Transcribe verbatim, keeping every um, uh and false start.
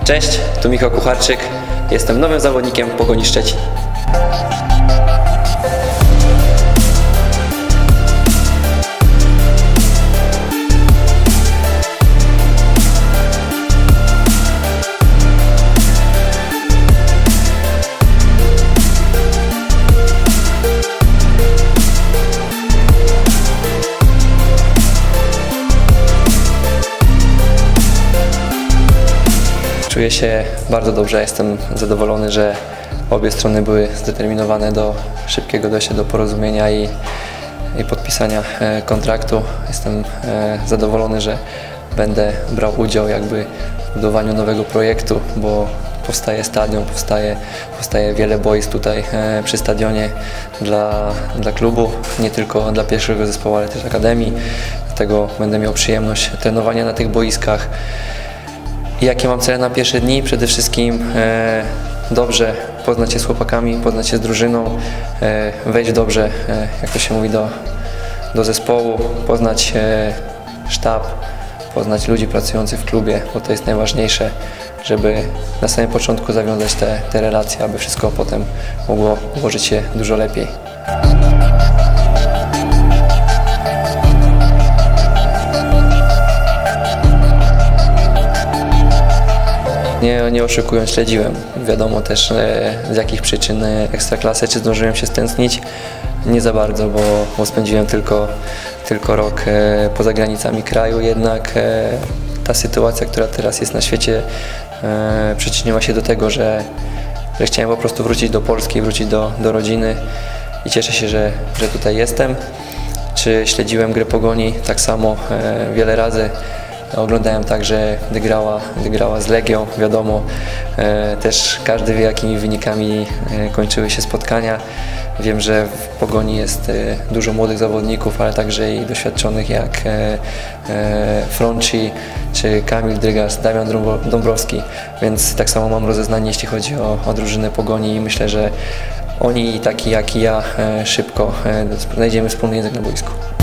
Cześć, tu Michał Kucharczyk. Jestem nowym zawodnikiem Pogoni Szczecin. Czuję się bardzo dobrze, jestem zadowolony, że obie strony były zdeterminowane do szybkiego dojścia do porozumienia i, i podpisania kontraktu. Jestem zadowolony, że będę brał udział jakby w budowaniu nowego projektu, bo powstaje stadion, powstaje, powstaje wiele boisk tutaj przy stadionie dla, dla klubu, nie tylko dla pierwszego zespołu, ale też akademii. Dlatego będę miał przyjemność trenowania na tych boiskach. I jakie mam cele na pierwsze dni? Przede wszystkim e, dobrze poznać się z chłopakami, poznać się z drużyną, e, wejść dobrze, e, jak to się mówi, do, do zespołu, poznać e, sztab, poznać ludzi pracujących w klubie, bo to jest najważniejsze, żeby na samym początku zawiązać te, te relacje, aby wszystko potem mogło ułożyć się dużo lepiej. Nie, nie oszukując, śledziłem. Wiadomo też e, z jakich przyczyn e, Ekstraklasy, czy zdążyłem się stęsknić. Nie za bardzo, bo, bo spędziłem tylko, tylko rok e, poza granicami kraju, jednak e, ta sytuacja, która teraz jest na świecie, e, przyczyniła się do tego, że, że chciałem po prostu wrócić do Polski, wrócić do, do rodziny i cieszę się, że, że tutaj jestem. Czy śledziłem grę Pogoni? Tak samo e, wiele razy. Oglądałem także, gdy grała, gdy grała z Legią, wiadomo, e, też każdy wie, jakimi wynikami e, kończyły się spotkania. Wiem, że w Pogoni jest e, dużo młodych zawodników, ale także i doświadczonych jak e, e, Fronci czy Kamil Drygas, Damian Dąbrowski, więc tak samo mam rozeznanie, jeśli chodzi o, o drużynę Pogoni i myślę, że oni, taki jak i ja, e, szybko e, znajdziemy wspólny język na boisku.